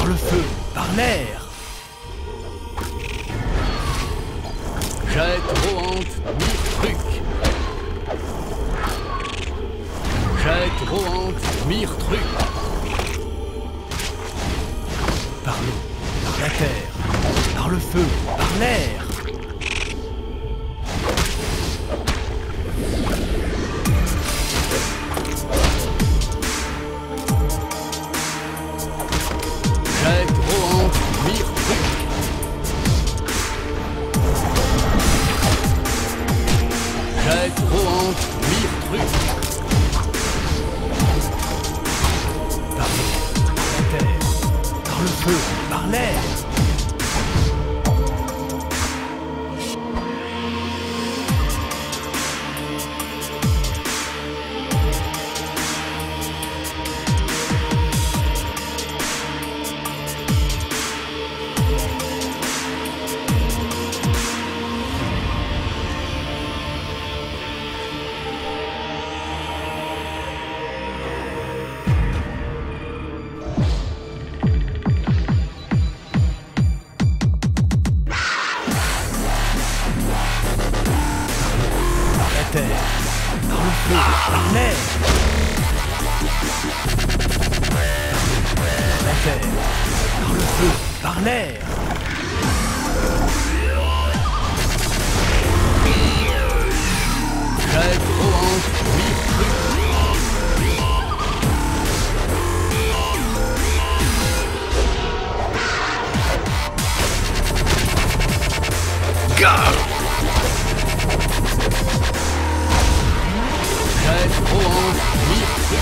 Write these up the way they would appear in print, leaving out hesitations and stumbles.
le feu, par l'air. Jette rohante, mire-truc. Jette rohante, mire-truc. Par l'eau, par la terre, par le feu, par l'air. Jette rohante, mire-truc. Jette rohante, mire-truc. Par l'eau, par la terre, par le feu, par l'air. Par le feu, par l'air. La terre, par le feu, par l'air. Jette rohante, mire-truc. Gare. Jette rohante, mire-truc.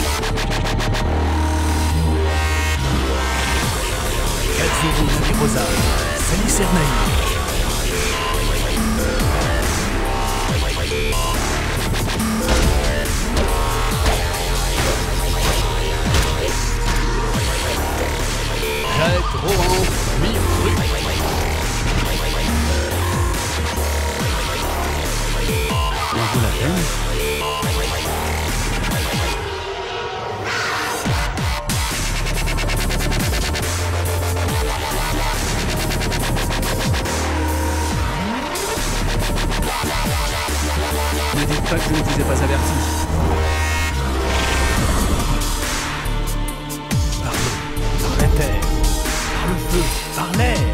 Katsuru Nabirosa, Salicernaï. Jette rohante, mire-truc. On vaut la peine. Ne dites pas que je ne vous ai pas averti. Par l'eau, par la terre, par le feu, par l'air.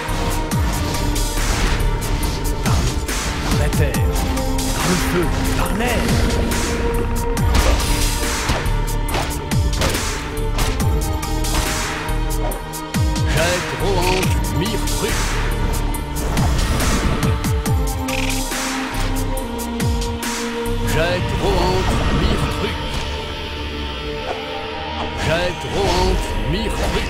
Par l'eau, par la terre, par le feu, par l'air. Jette rohante, mire-truc. Jette rohante, mire-truc. Jette rohante, mire-truc.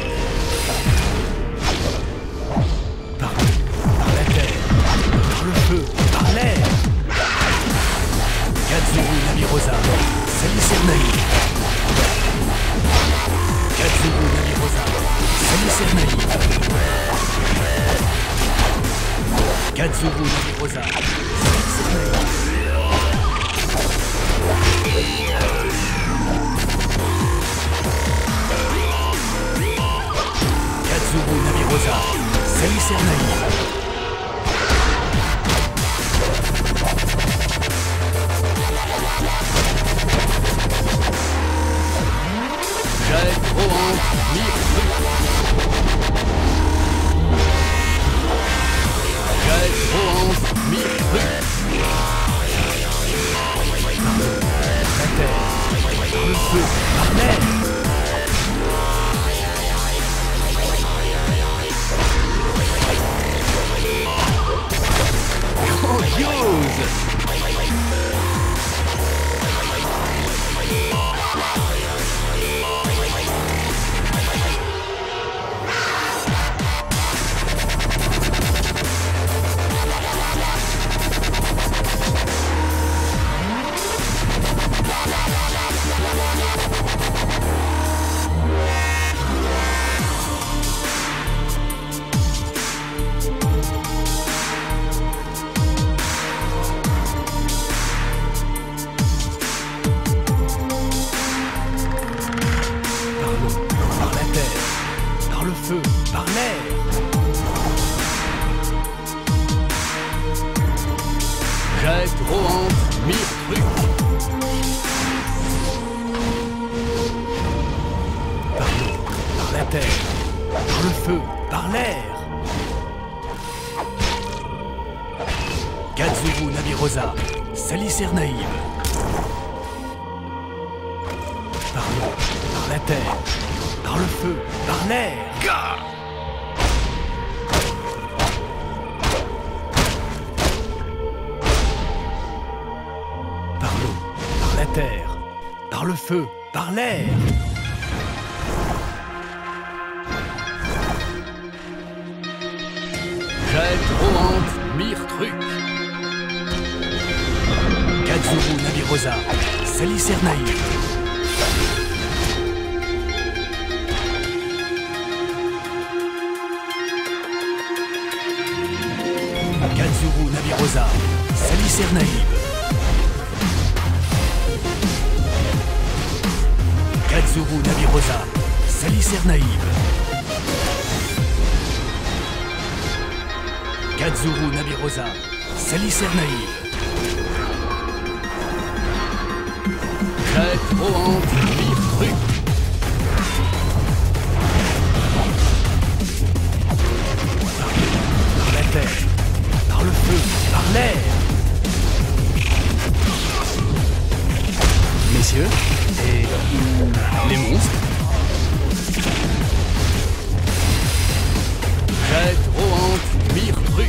Par l'eau, par la terre, par le feu, par l'air. Katsuru Nabirosa, Salicernaï. Katsuru Nabirosa, Salicernaï. Katsuru Nabirosa, Salicernaï. Katsuru Nabirosa, Salicernaï. Jette rohante, mire-truc. Jette rohante, mire-truc. La terre, par le feu, par l'air. Grandiose! feu, par l'air. Jette, rohante, mire, truc. Par l'eau, par la terre, par le feu, par l'air. Katsuru Nabirosa, Salicer naïve. Par l'eau, par la terre, par le feu, par l'air. Par l'eau, par la terre, par le feu, par l'air. Jette, rohante, mire, truc. Katsuru Nabirosa, Salicer naïve. Katsuru Nabirosa, Salicer naïve. Katsuru Nabirosa, Salicer naïve. Katsuru Nabirosa, Salicer naïve. Jette, rohante, mire, truc. Par la terre, par le feu, par l'air. Messieurs, et les monstres? Jette, rohante, mire, truc.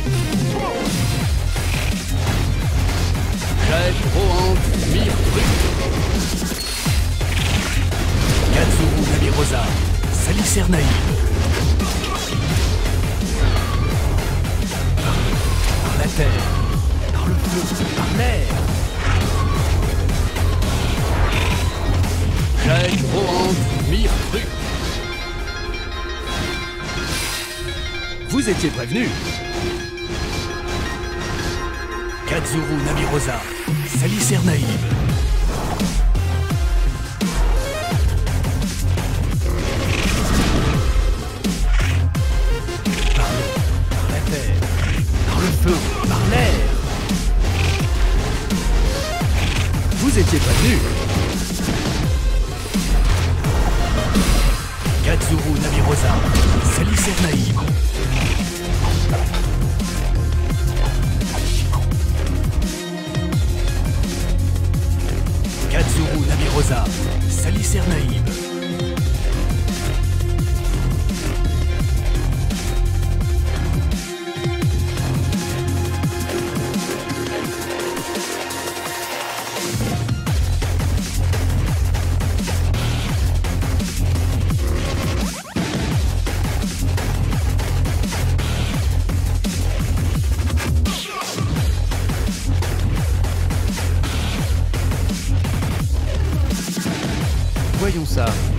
Jette, rohante, mire, truc. Katsuru Nabirosa, Salicer naïve. Par la terre, par le feu, par l'air. Jette, rohante, mire, truc. Vous étiez prévenus. Katsuru Nabirosa, Salicer naïve. Par l'eau, par la terre, par le feu, par l'air. Vous étiez prévenus. Katsuru Nabirosa, Salicer naïve. Katsuru Nabirosa, Salicer naïve. Voyons ça.